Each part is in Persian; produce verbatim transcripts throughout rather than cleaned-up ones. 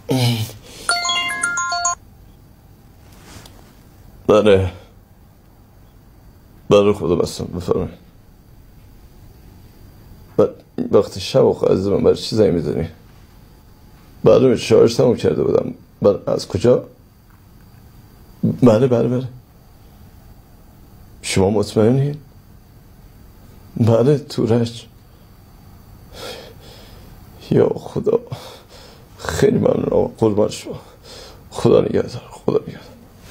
بله بله خدا بستم بفرمایید. وقتی شب آخه عزیز من برای چی زنگ میزنی؟ بله شارژ تموم کرده بودم. بله از کجا؟ بله بله بله شما مطمئنین؟ بله تورج. یا خدا خیلی ممنون قربان شما. خدا نگهدار خدا نگهدار.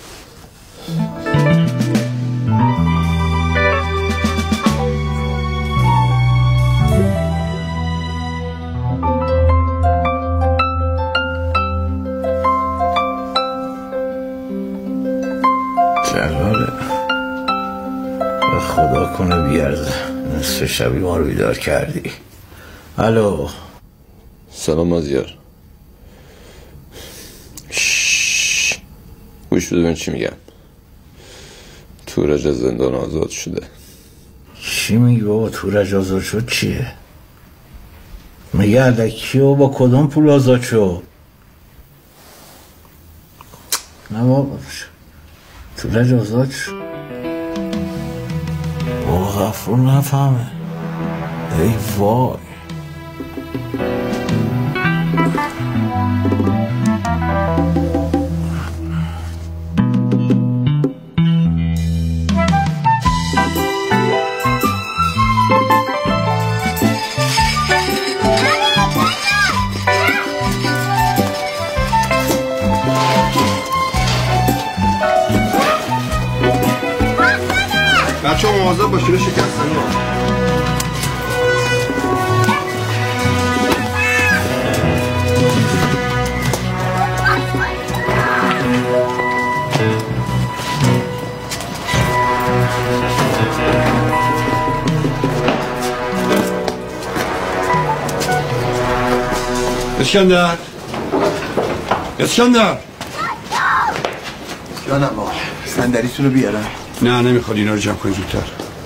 جلاله به خدا کنه بیارزه نصف شبی ما رو بیدار کردی. الو سلام مازیار. گوش بده من چی میگم. تورج از زندان آزاد شده. چی میگی بابا؟ تورج آزاد شد چیه؟ میگه الکی و با کدوم پول آزاد شد؟ نه بابا تورج آزاد شد. بابا غفور نفهمه. ای وای بچه ها مواظب باشید شکستنی ها. اسکندر اسکندر جانم آقا صندلیتون رو بیارم. نه نمیخواد اینا رو جمع کنی زودتر.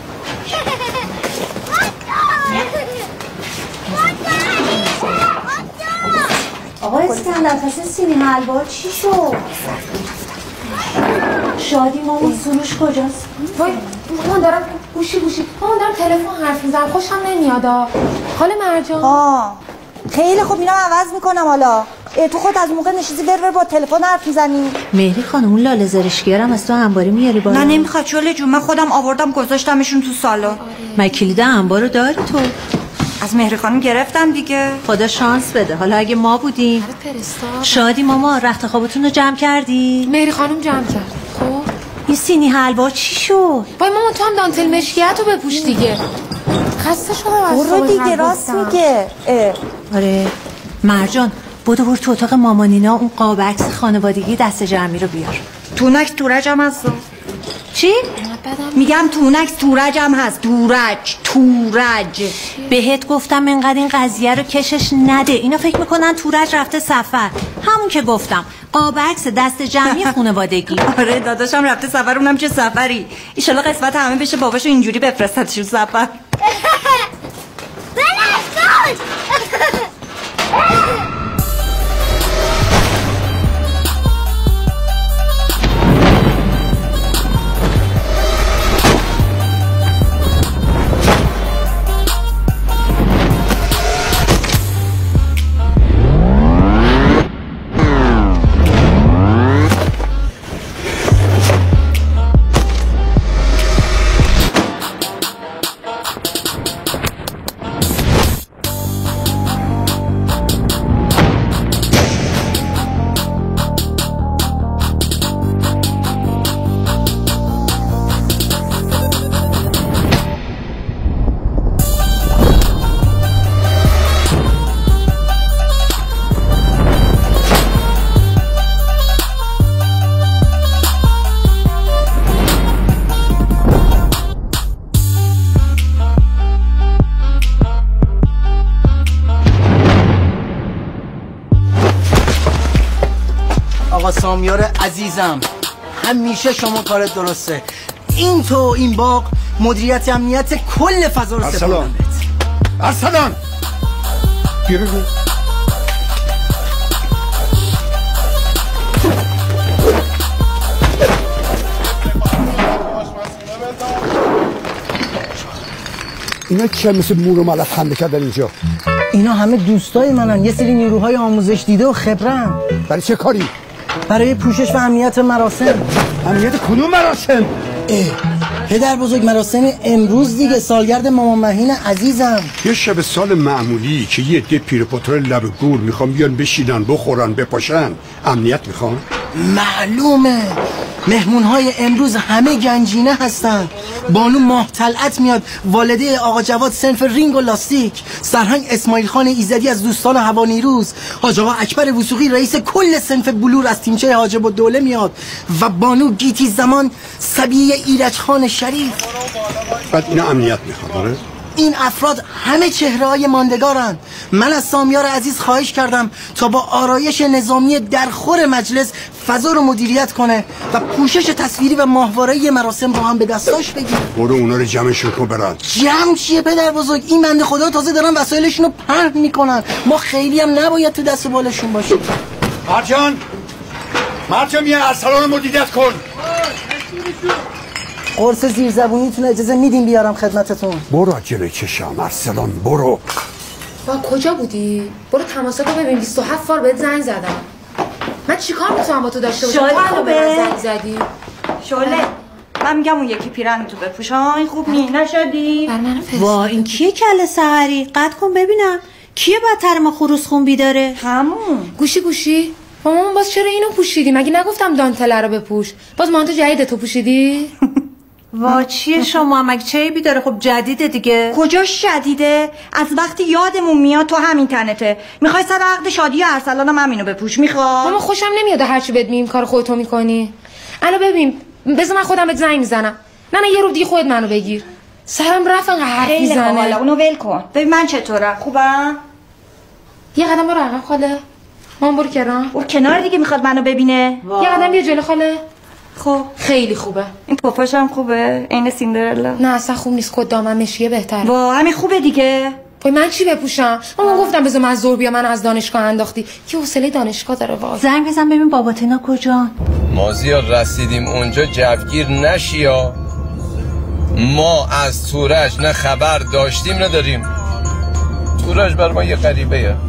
آقا اسکندر پس سینی حلوا چی شد؟ شادی مامان سروش کجاست؟ وای مامان دارم گوشی گوشی مامان دارم تلفن حرف میزنم خوشم نمیادا. خاله مرجان آه خیلی خوب اینا عوض میکنم. حالا تو خود از موقع نشیزی بر با تلفن حرف میزنی. مهری خانم اون لاله زرشکیارم از تو انباری میاری بالا؟ نه نمیخواد چله جون من خودم آوردم گذاشتمشون تو سالن. من کلید انبارو داری تو؟ از مهری خانم گرفتم دیگه. خدا شانس بده. حالا اگه ما بودیم شادی ماما رخت خوابتون رو جمع کردی؟ مهری خانم جمع کرد. خب این سینی حلوا چی شد؟ وای ماما تو هم دانتل مشکیت رو بپوش دیگه. خسته شدم از برو دیگه راست میگه. آره مرجان بودو برو تو اتاق مامانینا اون قاب عکس خانوادگی دست جمعی رو بیار. تونک تورج هم هست. چی؟ میگم تونک تورج هم هست. تورج تورج بهت گفتم اینقدر این قضیه رو کشش نده. اینا فکر میکنن تورج رفته سفر. همون که گفتم قاب عکس دست جمعی خانوادگی. آره داداشم رفته سفر. اونم چه سفری. ایشالا قسمت همه بشه باباشو اینجوری بفرستتشون سفر. سامیار عزیزم همیشه شما کارت درسته. این تو این باغ مدیریت امنیت کل فضا رو سپردم بهت. ارسلان بیا بگو اینا که مثل مور و ملخ حمله کردن اینجا؟ اینا همه دوستای منن، یه سری نیروهای آموزش دیده و خبرن. برای چه کاری؟ برای پوشش و امنیت مراسم. امنیت کدوم مراسم؟ پدر بزرگ مراسم امروز دیگه، سالگرد مامان مهین عزیزم. یه شب سال معمولی که یه عده پیر پاتر لب گور میخوام بیان بشینن بخورن بپاشن، امنیت میخوام؟ معلومه. مهمونهای امروز همه گنجینه هستن. بانو ماه طلعت میاد، والده آقا جواد صنف رینگ و لاستیک، سرهنگ اسماعیل خان ایزدی از دوستان هوانیروز، حاج آقا اکبر وثوقی رئیس کل صنف بلور از تیمچه حاجب الدوله میاد و بانو گیتی زمان صبیه ایرج خان شریف. بعد اینا امنیت میخواد؟ آره. این افراد همه چهره‌های ماندگارن. من از سامیار عزیز خواهش کردم تا با آرایش نظامی درخور مجلس فضا رو مدیریت کنه و پوشش تصویری و ماهواره‌ای مراسم رو هم به دستاش بگیره. برو اونا رو جمعشون کن برن. جمع چیه پدر بزرگ؟ این بنده خدا تازه دارن وسایلشون رو پهن میکنن. ما خیلی هم نباید تو دست و بالشون باشیم. مرجان مرجان یه ارسلان رو مدیریت کن. قرص زیرزبونیتون اجازه میدیم بیارم خدمتتون؟ برو جلوی چشم ارسلان، برو. با کجا بودی؟ برو تماسات رو ببین، بیست و هفت بار بهت زنگ زدم. من چیکار میتونم با تو داشته باشم؟ شعله تو خوبه؟ به من زنگ زدی. شعله من میگم اون یکی پیرن تو بپوش ها، این خوب نی نشدی؟ بر من فرست. وا این کیه کله سحری؟ قد کن ببینم کیه بدتر ما خروس خون بیداره؟ همون گوشی گوشی مامان باز چرا اینو پوشیدی؟ مگه نگفتم دانتله رو بپوش؟ باز مانتو جدید تو پوشیدی؟ وا چیه شما مگه چه عیبی داره؟ خب جدیده دیگه. کجاش شدیده؟ از وقتی یادمون میاد تو همین تنته میخوای سر عقد شادی ارسلانم همینو بپوش. میخوای؟ ماما خوشم نمیاد هرچی بهت میگم کار خودتو میکنی. الان ببین بذار من خودم بهت زنگ میزنم. نه نه یه رو دیگه خودت منو بگیر. سرم رفت انقدر حرف میزنه. حالا اونو ول کن. ببین من چطورم؟ خوبم؟ یه قدم برو عقب خاله. مامان برو کنار. اون کنار دیگه میخواد منو ببینه. یه قدم بیا جلو خاله. خب خیلی خوبه. این پفاشم خوبه؟ عین سیندرلا؟ نه اصلا خوب نیست. کد دامن مشیه بهتره. وا همین خوبه دیگه. وای من چی بپوشم؟ مامان گفتم بذار من از زور بیا، من از دانشگاه انداختی. کی حوصله دانشگاه داره وای. زنگ بزن ببین باباتینا کجا. مازیار رسیدیم اونجا جوگیر نشی یا ما از تورج نه خبر داشتیم نداریم. تورج بر ما یه غریبه یه.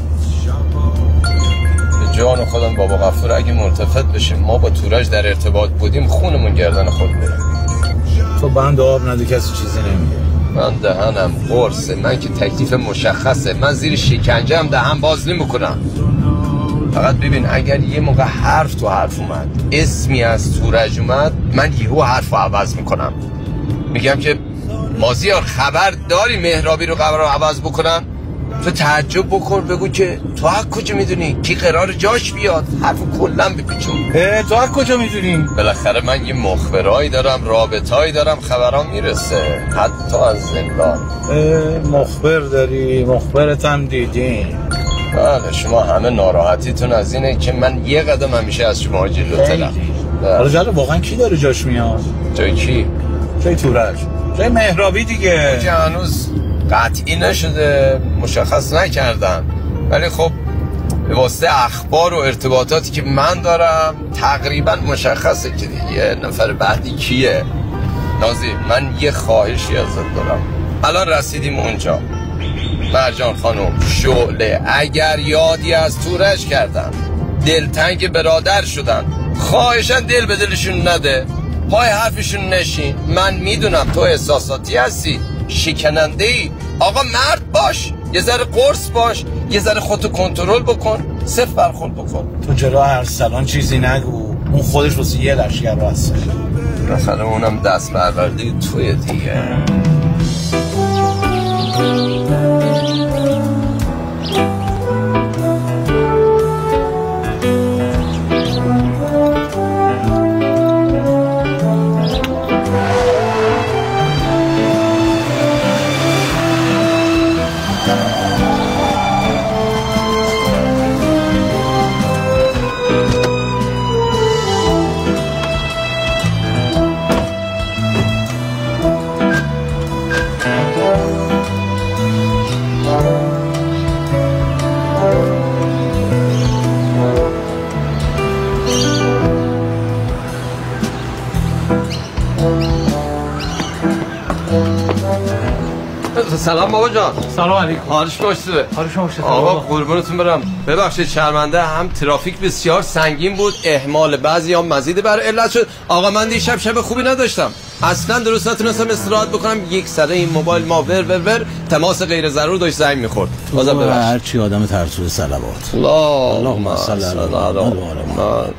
به جان خودم بابا غفور اگه ملتفت بشیم ما با تورج در ارتباط بودیم خونمون گردن خود بره. تو بند آب نده کسی چیزی نمیگه. من دهنم قرصه، من که تکلیف مشخصه، من زیر شکنجه هم دهن باز نمیکنم. فقط ببین اگر یه موقع حرف تو حرف اومد، اسمی از تورج اومد، من یهو حرفو عوض میکنم. میگم که مازیار خبر داری مهرابی رو قرار عوض بکنن؟ تو تعجب بکن بگو که تو از کجا میدونی کی قرار جاش بیاد؟ حرفو کلا بپیچون. تو از کجا میدونی؟ بالاخره من یه مخبرایی دارم، رابطایی دارم، خبرام میرسه حتی از زندان. مخبر داری؟ مخبرت هم دیدیم. بله شما همه ناراحتیتون از اینه که من یه قدم همیشه از شما جلوترم. حالا جلو واقعا کی داره جاش میاد؟ جای کی؟ جای تورج، جای مهرابی دیگه. که هنوز قطعی نشده، مشخص نکردن، ولی خب به واسطه اخبار و ارتباطاتی که من دارم تقریبا مشخصه که دیگه نفر بعدی کیه. نازی من یه خواهشی ازت دارم. الان رسیدیم اونجا. مرجان خانم، شعله اگر یادی از تورج کردن، دلتنگ برادر شدن، خواهشن دل به دلشون نده، پای حرفشون نشین. من میدونم تو احساساتی هستی، شکننده ای. آقا مرد باش، یه ذره قرص باش، یه ذره خودتو کنترل بکن، صفر برخورد بکن. تو جلو ارسلان چیزی نگو، اون خودش واسه یه لشگر رو هست. بالاخره اونم دست برورده توی دیگه. سلام بابا جان. سلام علیکم. حالش باشه؟ حالش باشه. آقا قربونتون برم. ببخشید شرمنده، هم ترافیک بسیار سنگین بود، اهمال بعضی‌ها مزید بر علت شد. آقا من دیشب شب خوبی نداشتم. اصلا درست نتونستم استراحت بکنم. یک سره این موبایل ما ور ور ور تماس غیر ضرور داشت زنگ می‌خورد. بازم ببخشید. هر چی آدم ترسو صلوات. الله اللهم صل علی محمد.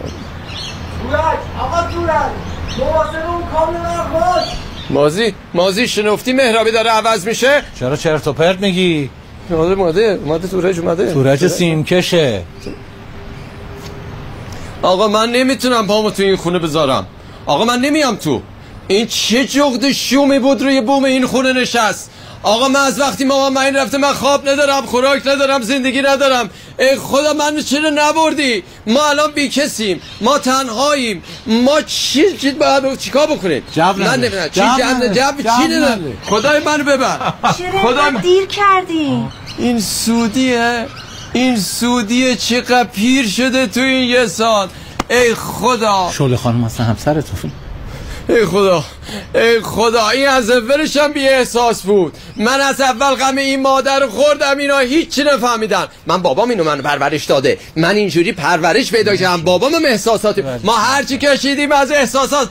آقا تورک مواظب اون کابل نخور. مازی مازی شنفتی مهرابی داره عوض میشه. چرا چرت و پرت میگی؟ اومده اومده اومده تورج اومده. تورج سیمکشه. آقا من نمیتونم پامو تو این خونه بذارم. آقا من نمیام تو. این چه جغد شومی بود روی بوم این خونه نشست. آقا من از وقتی مامان من رفته من خواب ندارم، خوراک ندارم، زندگی ندارم. ای خدا من چرا نبردی؟ ما الان بی کسیم، ما تنهاییم، ما چی چی باید چیکار بکنیم؟ من نمیدونم چی جمع جمع چی ندارم. خدای منو ببر. چرا دیر کردی؟ این سودیه، این سودیه چقدر پیر شده تو این یه سال. ای خدا. شعله خانم اصلا همسرتون. ای خدا ای خدا این از اولش هم بی احساس بود. من از اول غم این مادر رو خوردم، اینا هیچی نفهمیدن. من بابام اینو منو پرورش داده، من اینجوری پرورش پیدا کردم. بابام احساساتی، ما هرچی کشیدیم از احساسات.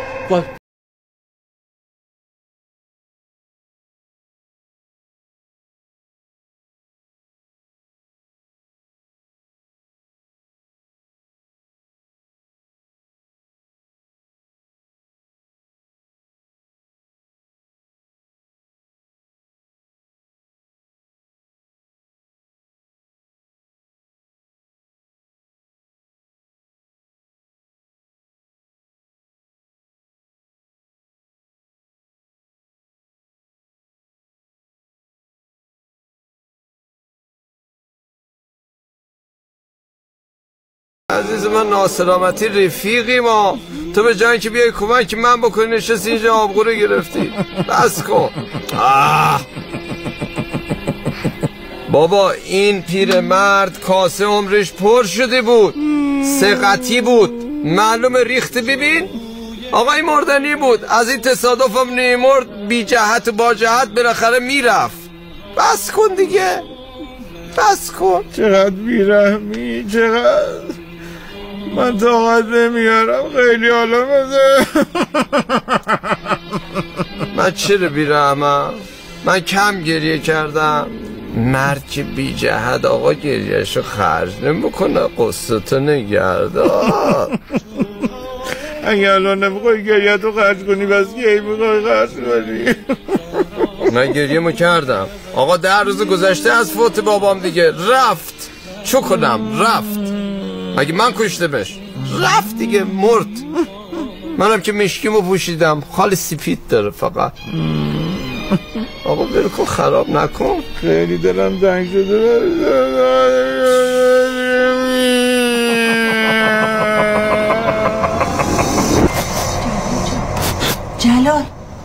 عزیز من ناسلامتی رفیقی ما، تو به جایی که بیای کمک من بکنی نشستی اینجا آبگو رو گرفتی. بس کن. آه. بابا این پیرمرد کاسه عمرش پر شده بود، سقطی بود، معلوم ریخته. ببین آقا این مردنی بود، از این تصادف هم نیمرد، بی جهت و با جهت بالاخره میرفت. بس کن دیگه، بس کن. چقدر بیرحمی، چقدر من طاقت نمیارم، خیلی حالا بده. من چرا بیرحمم؟ من کم گریه کردم؟ مرد که بی جهت آقا گریهشو خرج نمیکنه، قصتو نگردار. اگه الان نمیخوای گریه تو خرج کنی بس کی میخوای خرج کنی؟ من گریه مو کردم آقا، ده روز گذشته از فوت بابام دیگه، رفت. چو کنم؟ رفت. اگه من کشتمش رفت دیگه، مرد. منم که مشکیمو پوشیدم، خال سپید داره فقط. آقا بلکن خراب نکن، خیلی دلم تنگ شده. جلال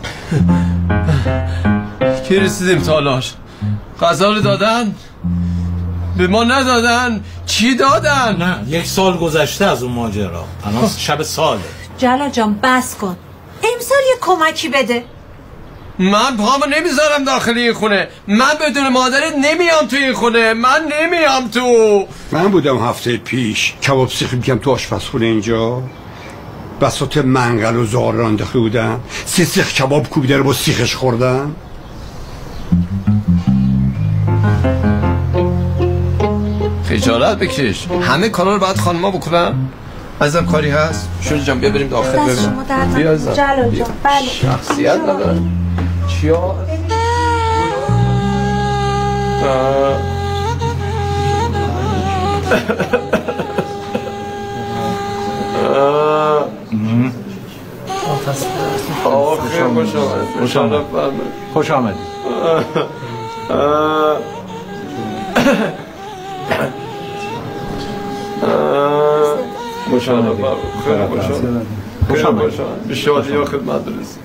کی رسیدیم تالاش؟ غذا رو دادن؟ به ما ندادن؟ چی دادن؟ نه یک سال گذشته از اون ماجرا، الان شب ساله. جلال جان بس کن، امسال یه کمکی بده. من پامو نمیذارم داخل این خونه، من بدون مادرت نمیام تو این خونه، من نمیام تو. من بودم هفته پیش کباب سیخ میکنم تو آشپزخونه اینجا، بساط منقل و زار را انداخته بودم، سه سیخ کباب کوبیده رو با سیخش خوردم. خجالت بکش، همه کارا رو باید خانما بکنن. ازم کاری هست؟ شوری جان بیا بریم داخل ببینم. بیا ازم. جلال جان بله. شخصیت نداره. چیا؟ خوش آمدید. خوش آمدید. خوش آمدید. خوش آمدید. به شادی ها خدمت برسید.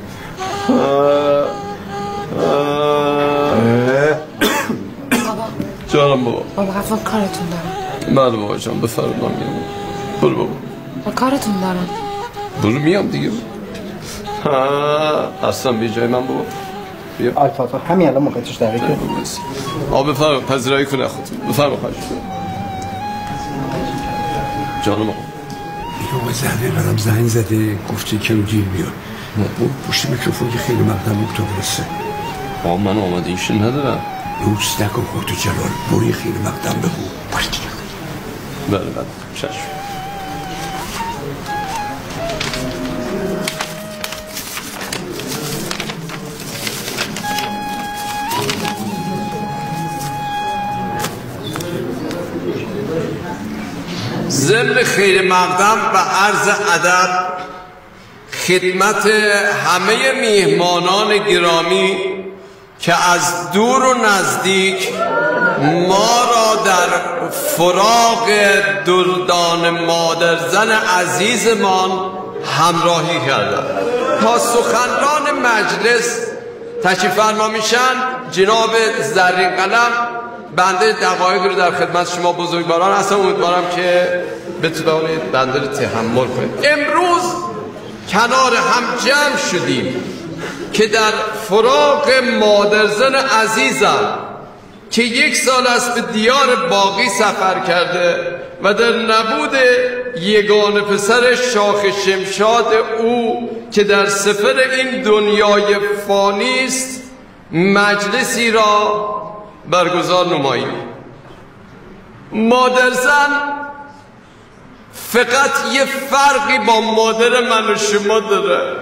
جانم بابا. بابا قفل کارتون دارم. بله بابا جان بفرمایید. من میام. برو بابا. با کارتون دارم. برو میام دیگه. ها اصلا بی جای من بابا. بیا آلفا همین الان موقع توش دقیقه آب بفرم پذیرایی کنه خود بفرم خواهش جانم آقا اینو زنه برام زنگ زده گفته کم دیر بیاد برو پشت میکروفون که خیلی مقدم بود تا برسه آقا من آمده ایشون ندارم دوست نکن خودتو جلال بروی خیلی مقدم بگو باش دیگه بله بله چشم ضمن خیر مقدم و عرض ادب خدمت همه میهمانان گرامی که از دور و نزدیک ما را در فراق دردان مادرزن عزیزمان همراهی کردند. تا سخنران مجلس تشریف فرما میشن جناب زرین قلم بنده دقایق رو در خدمت شما بزرگواران هستم. امیدوارم که بتونید بنده رو تحمل کنید. امروز کنار هم جمع شدیم که در فراق مادرزن عزیزم که یک سال است به دیار باقی سفر کرده و در نبود یگانه پسر شاخ شمشاد او که در سفر این دنیای فانی است مجلسی را برگزار نماییم. مادرزن فقط یه فرقی با مادر من و شما داره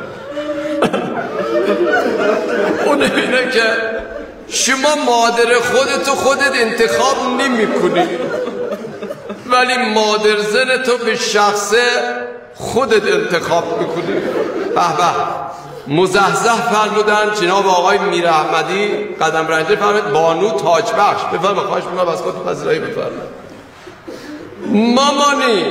اون اینه که شما مادر خودتو خودت انتخاب نمی کنی ولی مادر زن تو به شخصه خودت انتخاب میکنی. به به مزحزح فرمودن جناب آقای میر احمدی قدم رنجه فرمود بانو تاج بخش بفرما خواهش میکنم از خود پذیرایی بفرما. مامانی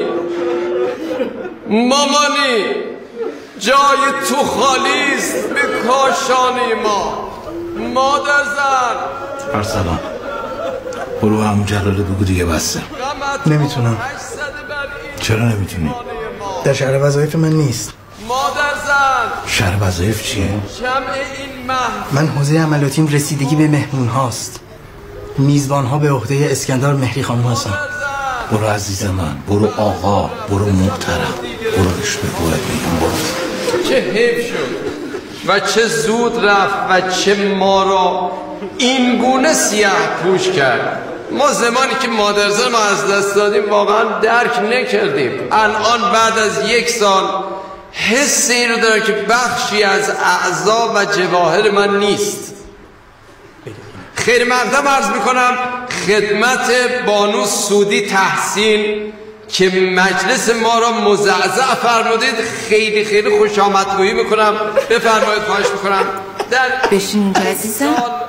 مامانی جای تو خالی است به کاشانه ما. مادر زن ارسلان برو همون جلاله بگو دیگه بسته. نمیتونم. چرا نمیتونی؟ در شهر وظایف من نیست. مادر زن شهر وظایف چیه؟ جمع این مهد من حوزه عملیاتیم رسیدگی به مهمون هاست. میزبان ها به عهده اسکندر مهری خانم هستن. برو عزیز من برو آقا برو محترم برو بهش بگو میگم برو. چه حیف شد و چه زود رفت و چه ما را این گونه سیاه پوش کرد. ما زمانی که مادرزن ما از دست دادیم واقعا درک نکردیم. الان بعد از یک سال حسی رو داره که بخشی از اعضا و جواهر من نیست. خیر مقدم عرض میکنم خدمت بانو سودی تحسین که مجلس ما را مزعزع فرمودید خیلی خیلی خوش آمدگویی میکنم. بفرمایید خواهش میکنم. در بشین اینجا عزیزم.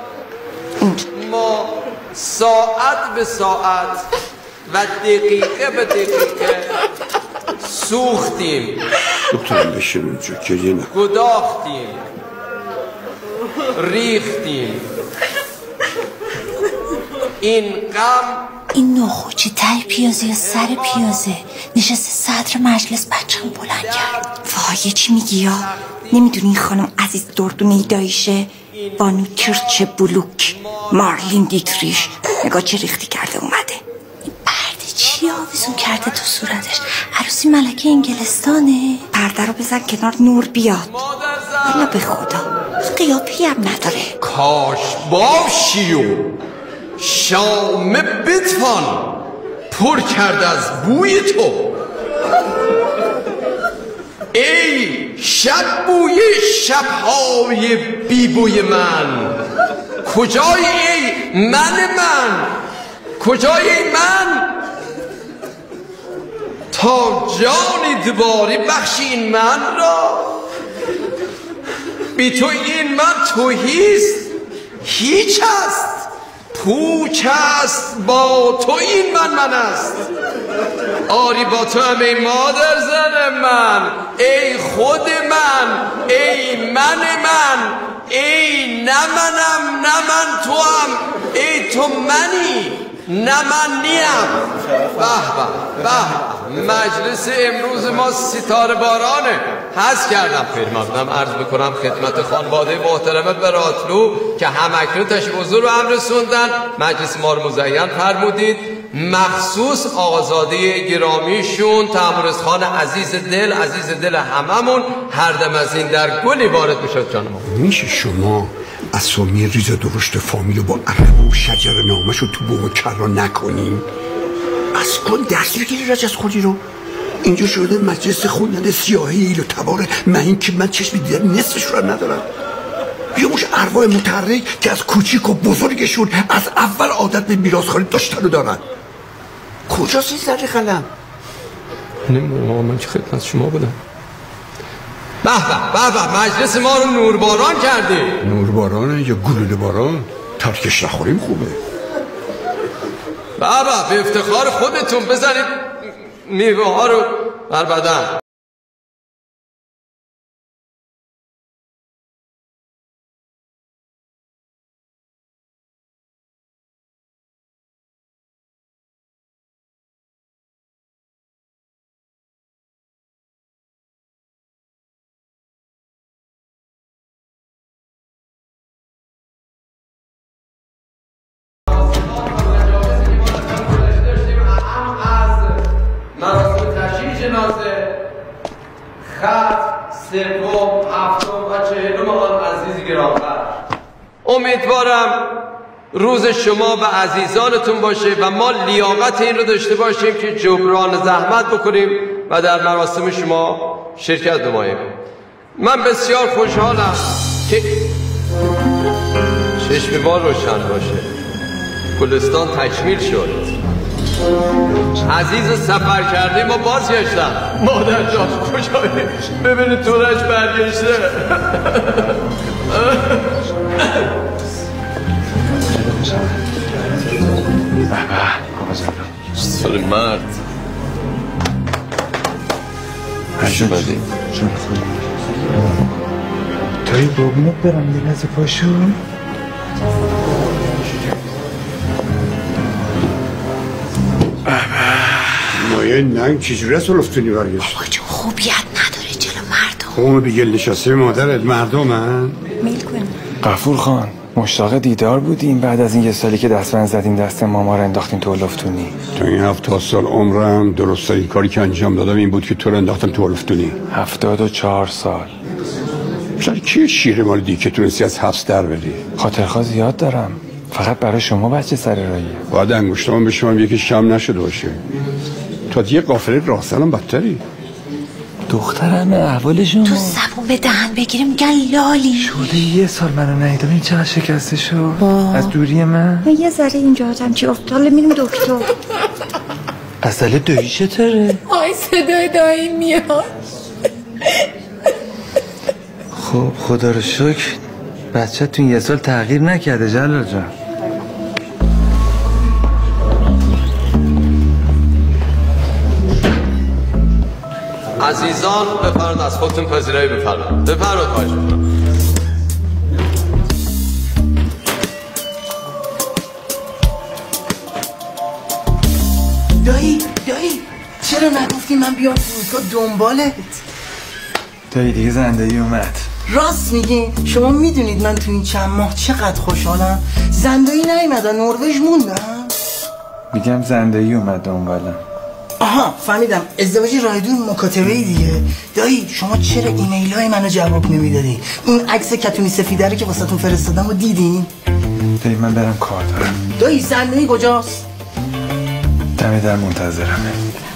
ما ساعت به ساعت و دقیقه به دقیقه سوختیم دکترم بشین اونجا گریه نکن. گداختیم ریختیم. این غم این نخوچی تای پیازه یا سر پیازه نشسته صدر مجلس بچه‌م بلند کرد. وای چی میگی یا؟ نمیدونی این خانم عزیز دردونه دایشه بانو کرچه بلوک مارلین دیتریش نگاه چه ریختی کرده اومده. این پرده چی آویزون کرده تو صورتش؟ عروسی ملکه انگلستانه. پرده رو بزن کنار نور بیاد. حالا به خدا قیافی هم نداره. کاش باشی و شام بتوان پر کرده از بوی تو. ای شب بوی شبهای بی بوی من کجای ای من من کجای ای من تا جانی دوباره بخشی این من را. بی تو این من توهیست هیچ است پوچ است با تو این من من است. آری با تو هم ای مادر زن من ای خود من ای من من ای نه منم نه من تو هم ای تو منی نه من نیم. به به به مجلس امروز ما ستاره بارانه. حس کردم خیلی ممنونم عرض بکنم خدمت خانواده محترمه براتلو که همکنون تشریف حضور رو هم رسوندن. مجلس ما رو مزین فرمودید، مخصوص آقازاده گرامیشون تامورز خان عزیز دل، عزیز دل هممون، هر دم از این در گلی وارد میشد. جان ما میشه شما اسامی ریز درشت فامیلو با عرب و شجر نامشو تو بوق و کرا نکنیم؟ از کن درس بگیری رج از خودی رو. اینجا شده مجلس خوندن سیاهی ایل و تباره، من این که من چشم دیدن نصفش رو ندارم. یا موش ارواح متحرک که از کوچیک و بزرگشون از اول عادت به میراثخواری داشتن رو دارن. کجاست این زری قلم؟ نمیدونم آقا، من که خدمت شما بودم. به به به به، مجلس ما رو نورباران کردی. نوربارانه یا گلوله باران؟ ترکش نخوریم خوبه. به به، به افتخار خودتون بزنید میوه ها رو بر بدن. سوم، هفتم و چهلم آن عزیز گرانقدر. امیدوارم روز شما و عزیزانتون باشه و ما لیاقت این رو داشته باشیم که جبران زحمت بکنیم و در مراسم شما شرکت نماییم. من بسیار خوشحالم که چشم ما روشن باشه. گلستان تکمیل شد. عزیز سفر کردیم و بازگشتم. مادر جان خوشحالی ببینید تورش برگشته. سال مرد هشون بدیم تایی بابنت برم یه نزه پاشو. مایه ننگ چجوری از رفتونی برگشت؟ آقا جون خوبیت نداره جلو مردم. خومه بگل نشسته مادرت مردم هن؟ میل کنی غفور خان مشتاق دیدار بودیم بعد از این یه سالی که دستبند زدین دست ماما رو انداختین تو لفتونی. تو این هفتاد سال عمرم درسته این کاری که انجام دادم این بود که تو رو انداختم تو لفتونی. هفتاد و چهار سال. سر کی شیر مال دی که تونستی از حبس در بری؟ خاطرخواه زیاد دارم، فقط برای شما بچه سر راهیه. باید انگشتام به شما یکی کم نشده باشه. تو یه قافله راهزنم بدتری. دخترم احوالشون تو زبون به دهن بگیریم میگن لالی. شده یه سال منو ندیدم این چقدر شکسته شد از دوری من. من یه ذره اینجا آدم چی افتاله میریم دکتر. اصله دایی چطوره؟ آی صدای دایی میاد. خب خدا رو شکر بچه تون یه سال تغییر نکرده جلال جان. عزیزان بفرمایید از خودتون پذیرایی بفرمایید. بفرمایید خواهش می‌کنم. دایی دایی چرا نگفتی من بیام فرودگاه دنبالت؟ دایی دیگه زندگی اومد. راست میگین؟ شما میدونید من تو این چند ماه چقدر خوشحالم؟ زندگی نیومدن نروژ موندم. میگم زندگی اومد دنبالم. آها فهمیدم ازدواجی رایدون مکاتبه دیگه. دایی شما چرا ایمیل های منو جواب نمیدادی؟ اون عکس کتونی سفیده رو که واسه تون فرستادم رو دیدین؟ دایی من برم کار دارم. دایی زندگی کجاست؟ دمی در منتظرمه.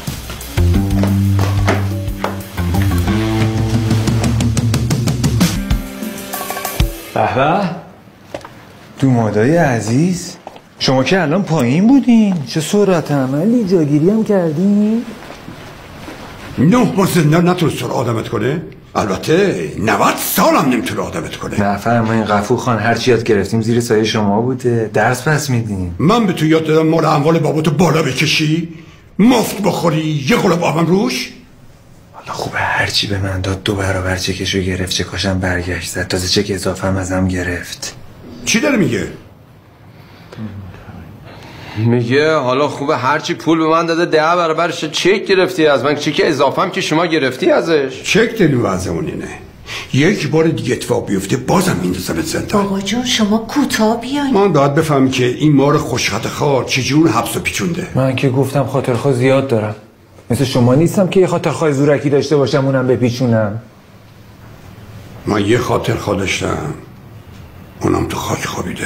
به به دومادای عزیز شما که الان پایین بودین چه سرعت عملی جاگیری هم کردین؟ نه با زندان نتونست رو آدمت کنه؟ البته نود سالم نمیتونه آدمت کنه. نه فرمایین غفور خان هرچی یاد گرفتیم زیر سایه شما بوده درس پس میدین. من به تو یاد دادم مال اموال باباتو بالا بکشی مفت بخوری یه قلب آبم روش. حالا خوبه هرچی به من داد دو برابر چکشو گرفت چه کاشم برگشت زد تازه چک اضافه هم ازم گرفت. چی داره میگه؟ میگه حالا خوبه هرچی پول به من داده ده برابرش چک گرفتی از من، چک اضافه هم که شما گرفتی ازش. چک دلو از اون اینه یک بار دیگه اتفاق بیفته بازم میندازمت زندان. بابا جون شما کوتاه بیاین. من باید بفهمم که این مار خوشخط خار چجور حبس و پیچونده. من که گفتم خاطرخواه زیاد دارم، مثل شما نیستم که یه خاطرخواه زورکی داشته باشم اونم بپیچونم. من یه خاطرخواه داشتم اونم تو خاک خوابیده.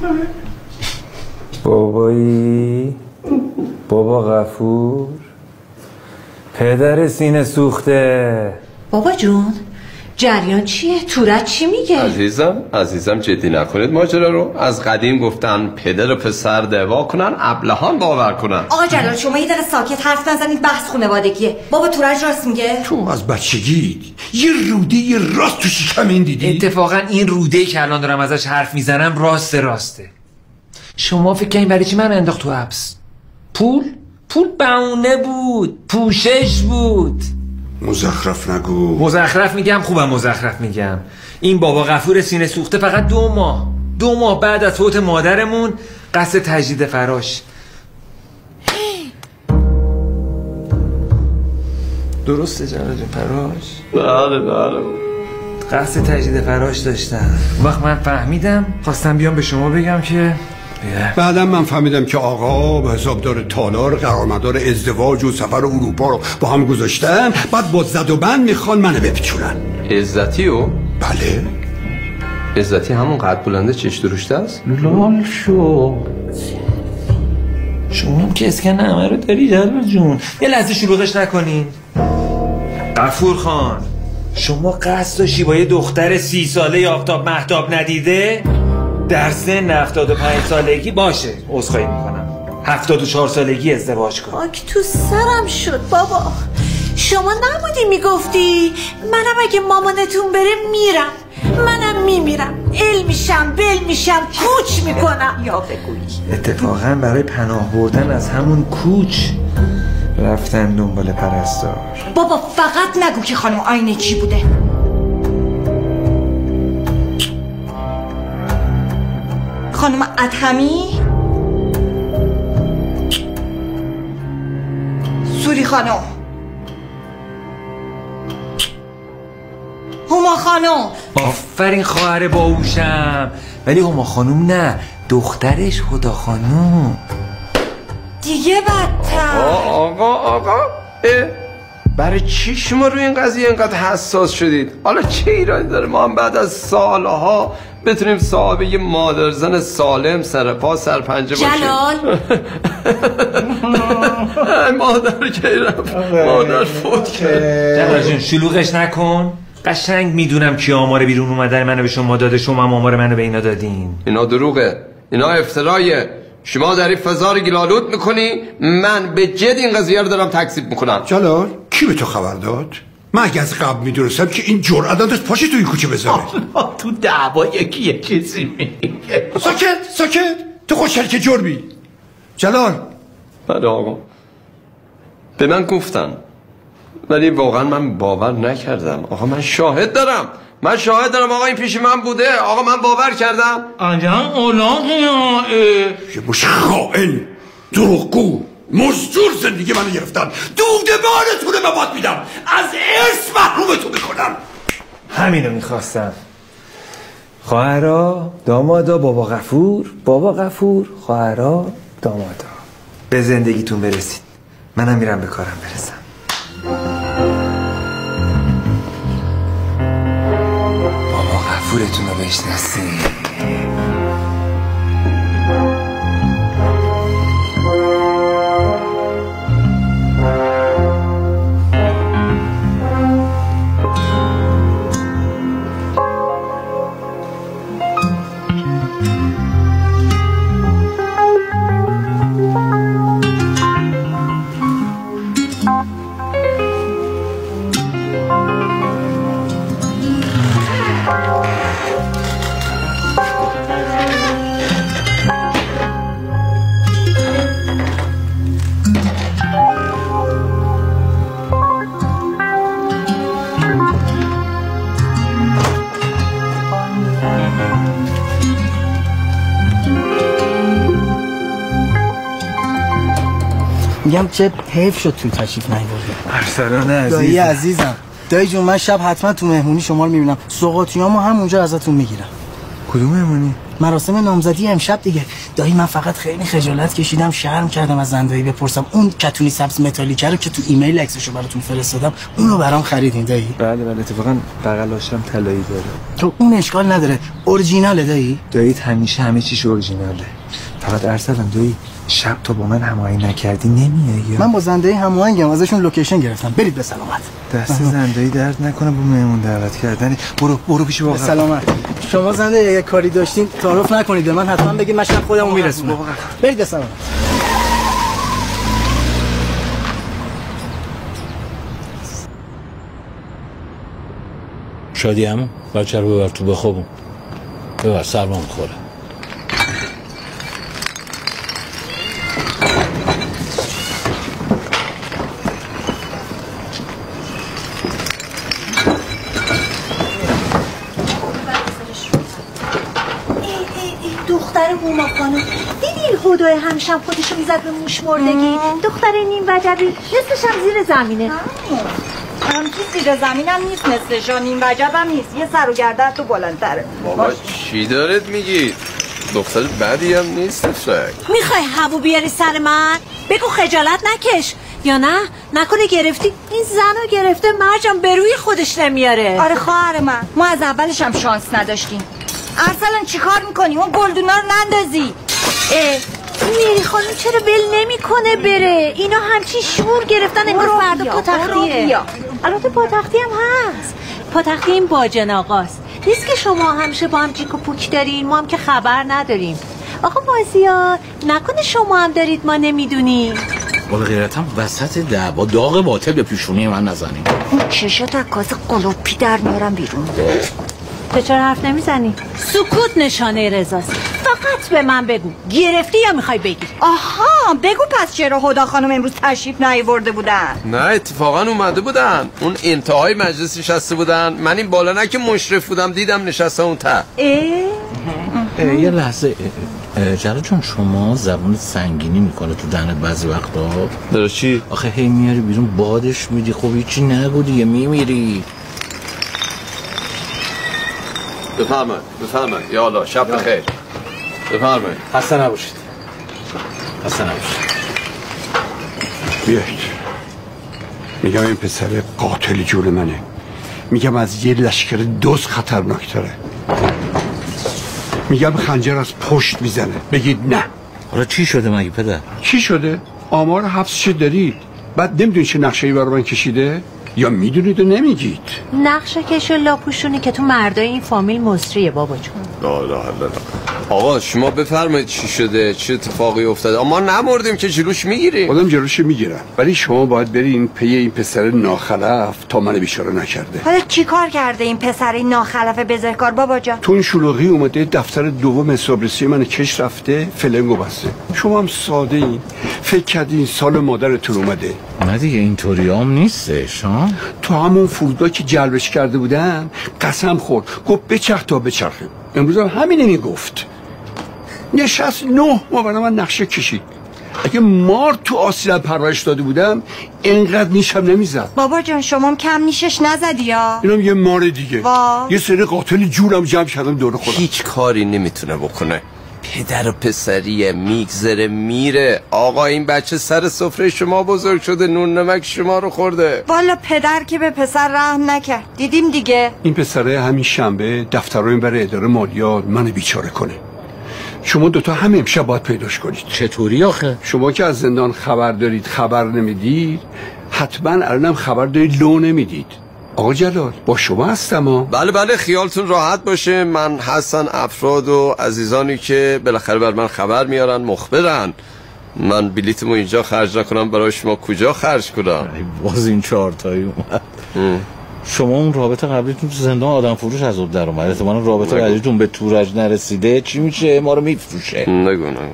بابایی بابا غفور پدر سینه سوخته. بابا جون جریان چیه؟ تورت چی میگه؟ عزیزم عزیزم جدی نکنید ماجرا رو. از قدیم گفتن پدر و پسر دعوا کنن ابلهان باور کنن. آقا جلال شما یه دقیقه ساکت حرف نزنید، بحث خانوادگیه. بابا تورج راست میگه؟ تو از بچگی یه روده یه راست تو شکم این دیدی؟ اتفاقا این روده که الان دارم ازش حرف میزنم راست راسته. شما فکر کنین برای چی من انداخت تو حبس؟ پول؟ پول بهونه بود، پوشش بود. مزخرف نگو. مزخرف میگم خوبم مزخرف میگم. این بابا غفور سینه سوخته فقط دو ماه دو ماه بعد از فوت مادرمون قصد تجدید فراش. درسته جناب جون فراش؟ بله بله. قصد تجدید فراش داشتم. وقت من فهمیدم خواستم بیام به شما بگم که بعدم من فهمیدم که آقا به حسابدار تالار قرارمدار ازدواج و سفر اروپا رو با هم گذاشتن، بعد با زد و بند میخوان منو بپیچونن. عزتی و؟ بله. عزتی همون قد بلنده چش درشته است؟ لال شو. شما هم که اسکن همه رو داری جلال جون. یه لحظه شلوغش نکنین. غفور خان شما قصد داشتی با یه دختر سی ساله آفتاب مهتاب ندیده در سن هفتاد و پنج سالگی باشه عذرخواهی میکنم هفتاد و چهار سالگی ازدواج کن. خاک تو سرم شد بابا. شما نبودی میگفتی منم اگه مامانتون بره میرم، منم میمیرم، ال میشم بل میشم کوچ میکنم. یا بگویی اتفاقا برای پناه بردن از همون کوچ رفتن دنبال پرستار. بابا فقط نگو که خانم آینه چی بوده. خانم ادهمی؟ سوری خانم، هما خانم. آفرین خواهر باهوشم. ولی هما خانم نه، دخترش هدا خانم. دیگه بدتر. آقا آقا آقا برای چی شما روی این قضیه اینقدر حساس شدید؟ حالا چه ایرادی داره ما هم بعد از سالها بتونیم صاحب یه مادرزن سالم سر پا سر پنجه باشیم؟ جلال مادر که رفت، مادر فوت کرد. جلال جون شلوغش نکن. قشنگ میدونم کی آمار بیرون اومدن منو به شما داده، شما هم آمار منو به اینا دادین. اینا دروغه، اینا افترایه. شما داری فضا رو گلالود میکنی، من به جد این قضیه رو دارم تکذیب میکنم. جلال کی به تو خبر داد؟ من اگه از قبل میدونستم که این جرأت داشت پاشی توی کوچه بذاره. تو دعوا یکی یه چیزی میگه. ساکت ساکت تو خوشحال که جرمی. جلال. بله آقا به من گفتن ولی واقعا من باور نکردم. آقا من شاهد دارم، من شاهد دارم آقا این پیش من بوده. آقا من باور کردم. آجان اولاقی یه مش خائن دروغگو مزدور زندگی منو گرفتن، دودمانتونه به باد میدم، از ارث محرومتون میکنم. همینو میخواستم. خواهرا دامادا بابا غفور، بابا غفور خواهرا دامادا. به زندگیتون برسید. منم میرم به کارم برسم. بابا غفورتون رو بشناسید. میگم چه حیف شد تو تشریف نیاوردی. ارسلان عزیز دایی عزیزم، دایی جون من شب حتما تو مهمونی شما رو میبینم. سوغاتیامو همونجا ازتون میگیرم. کدوم مهمونی؟ مراسم نامزدی امشب دیگه. دایی من فقط خیلی خجالت کشیدم، شرم کردم از زندایی بپرسم. اون کتونی سبز متالیکه رو که تو ایمیل عکسشو براتون فرستادم اونو برام خریدین دایی؟ بله بله، اتفاقا بغلاشم طلایی داره. تو اون اشکال نداره، اورجیناله دایی؟ داییت همیشه همه چیش اورجیناله. فقط ارسلان دایی شب تو با من هماهنگ نکردی نمیای؟ من با زندایی هماهنگم، ازشون لوکیشن گرفتم. برید به سلامت. دست زندایی درد نکنه با مهمون دعوت کردن. برو برو پیش واقعا. به سلامت. شما زنده اگه کاری داشتین تعارف نکنید به من، حتما بگید من شب خودمو میرسونم. برید به سلامت. شادی همون بچه رو ببر تو بخوابون. ببر سرما میخوره. دختر هوما خانم دیدی این خدای همشم خودشو میزد به موش مردگی. دختر نیم وجبی نصفش هم زیر زمینه. هم که زیر زمینم نیست، نصفش نیم وجبم نیست، یه سر و گردن تو بلندتره. بابا چی دارت میگی؟ دختر بدی هم نیست فکر. میخوای هوو بیاری سر من؟ بگو خجالت نکش. یا نه نکنه گرفتی این زنو گرفته مرجان به روی خودش نمیاره. آره خواهر من، ما از اولش هم شانس نداشتیم. ارسلان چی کار میکنی؟ اون گلدونا رو نندازی. اه میری خانم چرا ول نمیکنه بره؟ اینا همچین شور گرفتن انگار فردا پاتختیه. البته پاتختی هم هست. پاتختی این باجن آقاست. نیست که شما همیشه با هم جیک و پوک دارین ما هم که خبر نداریم. آقا بازیار نکنه شما هم دارید ما نمیدونیم. بالا غیرت هم وسط دعوا داغ باطل به پیشونی من نزنیم. اون چشات از کاز قلوپی در میارم بیرون. تو چرا حرف نمیزنی؟ سکوت نشانه رضاست. فقط به من بگو گرفتی یا میخوای بگی؟ آها بگو پس چرا هدا خانم امروز تشریف نیاورده بودن؟ نه اتفاقا اومده بودن، اون انتهای مجلس نشسته بودن. من این بالا نه که مشرف بودم دیدم نشسته اون ته. یه لحظه جلال جون، شما زبون سنگینی میکنه تو دهنت بعضی وقتا. داره چی؟ آخه هی میاری بیرون بادش میدی، خب هیچی نگو دیگه میمیری. بفرمایید بفرمایید. یا الله شب بخیر. بفرمایید. خسته نباشید. خسته نباشید. بیایید. میگم این پسر قاتل جون منه. میگم از یه لشکر دوز خطرناکتره. میگم خنجر از پشت میزنه. بگید نه. حالا چی شده مگه پدر؟ چی شده؟ آمار حبسش دارید. بعد نمیدونید چه نقشه‌ای برای من کشیده؟ یا میدونید و نمیگید؟ نقشه کش لاپوشونی که تو مردای این فامیل مصریه بابا جون. لا لا لا. آقا شما بفرمایید چی شده، چه اتفاقی افتاده؟ ما نمردیم که جلوش میگیریم. آدم جلوش میگیرم، ولی شما باید برین پی این پسر ناخلف تا من بیچاره نکرده. حالا چی کار کرده این پسر این ناخلف بزهکار بابا جان؟ تو این شلوغی اومده دفتر دوم حسابرسی من کش رفته فلنگو بسته. شما هم ساده این فکر کردین سال مادرتون اومده. نه دیگه اینطوری هم نیستش ها. تو همون فرودگاه که جلبش کرده بودن قسم خورد گفت بچرخ تا بچرخه. امروز هم همینه میگفت. نشست نه ما برای من نقشه کشید. اگه مار تو آسیلم پرورش داده بودم اینقدر نیشم نمیزد. بابا جان شما هم کم نیشش نزدی یا؟ اینم یه مار دیگه. وا. یه سری قاتل جونم جمع کردم دور خودم. هیچ کاری نمیتونه بکنه. پدر و پسریه میگذره میره. آقا این بچه سر سفره شما بزرگ شده، نون نمک شما رو خورده. والا پدر که به پسر رحم نکرد. دیدیم دیگه. این پسره همین شنبه دفتر رو این برای اداره مالیات منو بیچاره کنه. شما دوتا هم امشب باید پیداش کنید. چطوری آخه؟ شما که از زندان خبر دارید خبر نمیدید، حتما الانم خبر دارید لو نمیدید. آقا جلال با شما هستم ها. بله بله خیالتون راحت باشه. من هستن افراد و عزیزانی که بالاخره بر من خبر میارن، مخبرن. من بلیتمو اینجا خرج نکنم برای شما کجا خرج کنم؟ باز این چهارتایی اومد. شما اون رابطه قبلیتون تو زندان آدم فروش از اون در اومد. احتمالاً رابطه قبلیتون به تورج نرسیده. چی میشه؟ ما رو میفروشه. نگو نگو.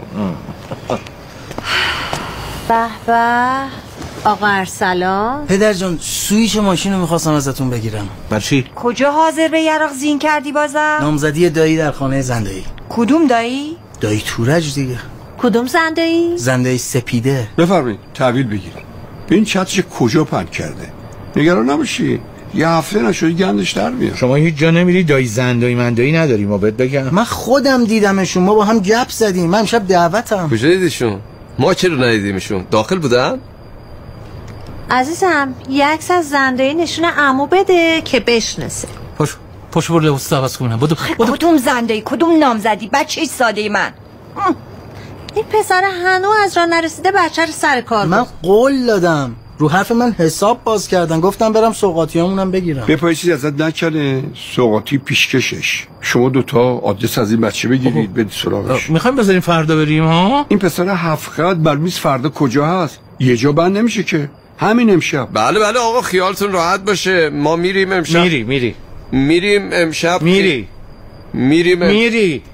به به آقا ارسلان. پدر جان سویچ ماشین رو میخواستم ازتون بگیرم. برای چی؟ کجا حاضر به یراق زین کردی بازم؟ نامزدی دایی در خانه زندایی. کدوم دایی؟ دایی تورج دیگه. کدوم زنده‌ای؟ زنده سپیده. بفرمایید تحویل بگیرید. ببین چترش کجا پهن کرده. نگران نباشی، یه هفته نشد گندش در میاد. شما هیچ جا نمیری دایی زندایی مندایی نداری ما بهت بگم. من خودم دیدمشون، ما با هم گپ زدیم. من امشب دعوتم. کجا دیدیشون؟ ما چرا ندیدیمشون؟ داخل بودن؟ عزیزم یه عکس از زنده‌ای نشون عمو بده که بشناسه. پاش پاش برو لباس عوض کنم. بدو بدو. کدوم زنده‌ای کدوم نامزدی بچه ساده من؟ این پسر هنو از راه نرسیده بچه رو سر کار من قول دادم، رو حرف من حساب باز کردن، گفتم برم سوغاتیامونم بگیرم. به پای چیزی ازت نکنه، سوغاتی پیشکشش. شما دوتا آدرس از این بچه بگیرید بدید سراغش. میخوایم بذاریم فردا بریم ها؟ این پسر هفت خط بر میز فردا کجا هست؟ یه جا بند نمیشه که. همین امشب. بله بله آقا خیالتون راحت باشه، ما میریم امشب. میری میری میریم امشب. میری میریم ام... میری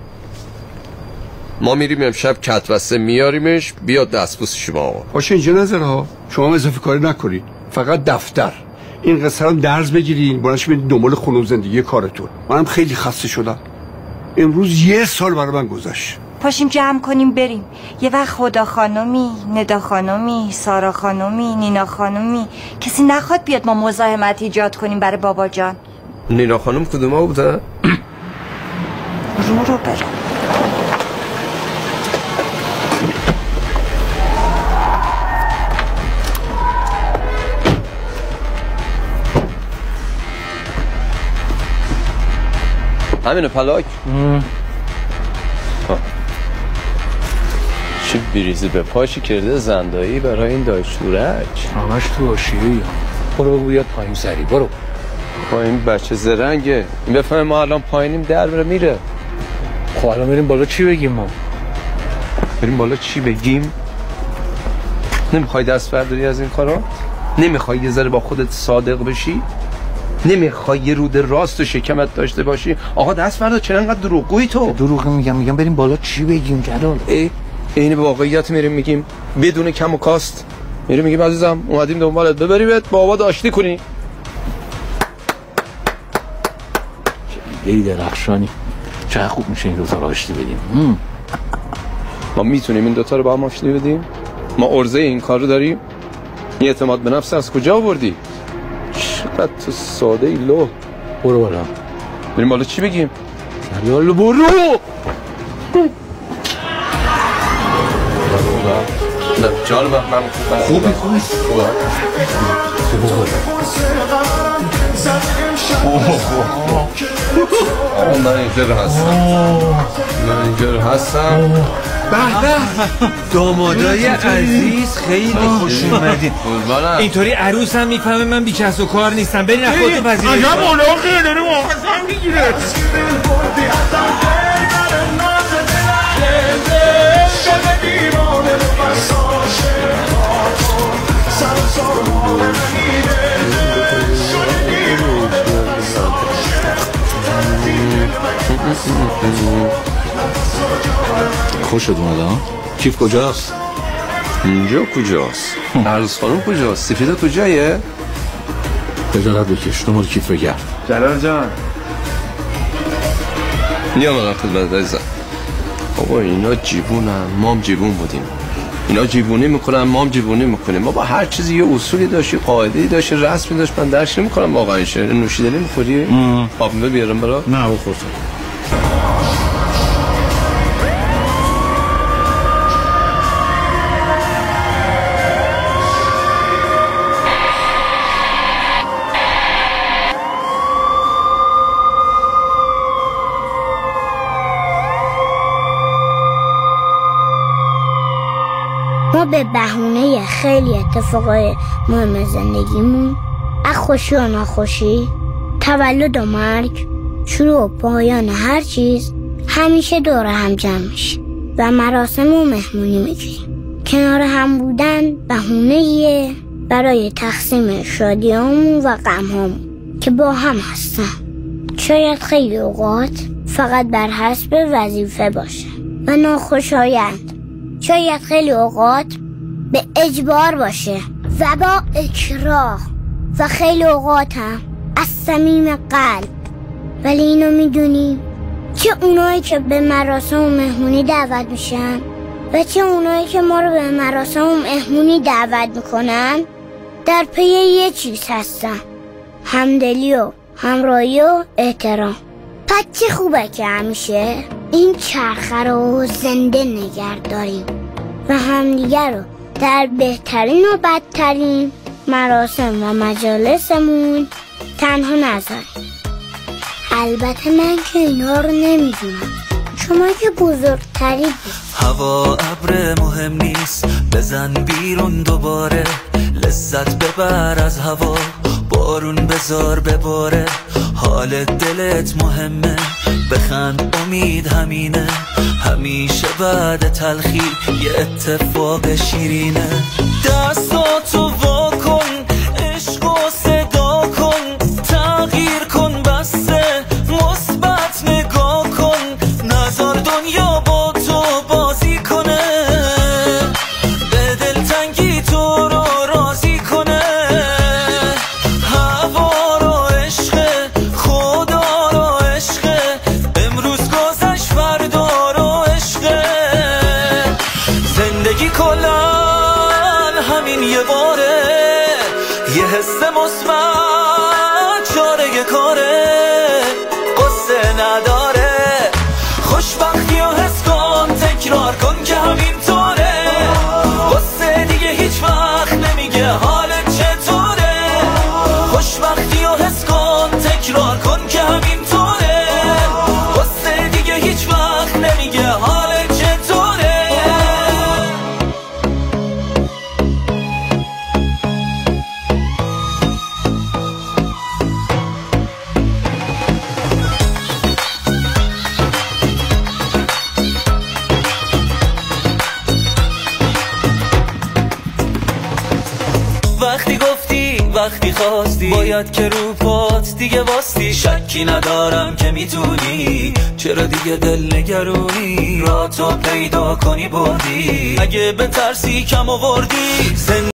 ما میریم امشب کتوسه میاریمش بیاد دستبوس شما آقا. باشه اینجا نظر ها، شما اضافه کاری نکنید، فقط دفتر این قصه رو درز بگیرین برنش برید دنبال خونه زندگی کارتون. منم خیلی خسته شدم، امروز یه سال برای من گذشت. پاشیم جمع کنیم بریم. یه وقت خدا خانومی، ندا خانومی، سارا خانومی، نینا خانومی کسی نخواد بیاد ما مزاحمت ایجاد کنیم برای بابا جان. نینا خانم کدوم ها بودن؟ رو رو برو. همینه پلاک. چه بریزی به پاشی کرده زندایی برای این دایشورک. همش تو آشیه ای. برو بگو بیاد پایین سری برو. با این بچه زرنگه این بفهمه ما الان پایینیم در بره میره. خب الان بریم بالا چی بگیم ما؟ بریم بالا چی بگیم؟ نمیخوای دست برداری از این کارا؟ نمیخوای یه ذره با خودت صادق بشی؟ نمیخوای یه رود راست و شکمت داشته باشی؟ آقا دست بردار، چرا انقدر دروغگویی تو؟ دروغ میگم میگم بریم بالا چی بگیم جلال؟ ای اینه به واقعیت میریم میگیم بدون کم و کاست. میریم میگیم عزیزم اومدیم دنبالت ببریمت بابا داشتی کنی. ای درخشانی چه خوب میشه این دوتا رو آشتی بدیم. ما میتونیم این دوتا رو با هم آشتی بدیم؟ ما عرضه این کار رو داریم؟ این اعتماد به نفس از کجا آوردی؟ چقدر تو ساده ای لو. برو بالا. بریم بالا چی بگیم؟ جلال برو. نه جان من خوبی خوبی من اینجا هستم من اینجا هستم به به دامادای عزیز خیلی خوش اومدید. اینطوری عروس هم میفهمه من بی کس و کار نیستم. برین از خودتون پذیرایی. عجب اولاقیه داره واقعا میگیره. خوشت اومده ها؟ کیف کجاست؟ اینجا کجاست؟ عروس خانم کجاست؟ سفیده کجایه؟ بجالت بکش تو مال کیف بگرد. جلال جان نیا من خدمت عزیزم. بابا اینا جیبونن ما هم جیبون بودیم. اینا جیبونی میکنن ما هم جیبونی میکنیم. ما با هر چیزی یه اصولی داشت، قاعده‌ای داشت، رسمی داشت. من درک نمیکنم واقعا این شعر. نوشیدنی میخوری؟ آب میوه بیارم برات؟ نه بخور. ما به بهونه خیلی اتفاقای مهم زندگیمون، از خوشی و ناخوشی، تولد و مرگ، شروع و پایان هر چیز، همیشه دور هم جمع میشیم و مراسم و مهمونی میگیریم. کنار هم بودن بهونه‌ایه برای تقسیم شادیامون و غمهامون که با هم هستن. شاید خیلی اوقات فقط بر حسب وظیفه باشه و ناخوشایند. شاید خیلی اوقات به اجبار باشه و با اکراه و خیلی اوقات هم از صمیم قلب. ولی اینو میدونیم که اونایی که به مراسم و مهمونی دعوت میشن و چه اونایی که ما رو به مراسم و مهمونی دعوت میکنن در پی یه چیز هستن: همدلی و همراهی و احترام. پس چه خوبه که همیشه این چرخه رو زنده نگه داریم و همدیگر رو در بهترین و بدترین مراسم و مجالسمون تنها نذاریم. البته من که اینا رو نمیدونم، شما که بزرگتری. هوا ابر مهم نیست، بزن بیرون دوباره، لذت ببر از هوا، بارون بذار بباره، حال دلت مهمه، بخند امید همینه، همیشه بعد تلخی یه اتفاق شیرینه. دستاتو وا کن، عشق و صدا کن، تغییر کن، بسته مثبت نگاه کن، نذار دنیا با تو بازی کنه، به دلتنگی تو رو راضی کنه. هوا رو عشق، خدا رو عشق، امروز گذشت فردا رو عشق. زندگی کلن همین یه باره، یه حس مثبت چاره کاره، قصه نداره، خوشبختی و حس کن، تکرار کن که همین طوره، قصه دیگه هیچ وقت نمیگه حالت چطوره، خوشبختی و حس کن، تکرار کن که همین طوره، قصه دیگه هیچ وقت نمیگه حالت چطوره. وقتی گفتی وقتی خواستی، باید که رو پات دیگه واستی، شکی ندارم که میتونی، چرا دیگه دل نگرونی، را تو پیدا کنی بردی، اگه به ترسی کم آوردی.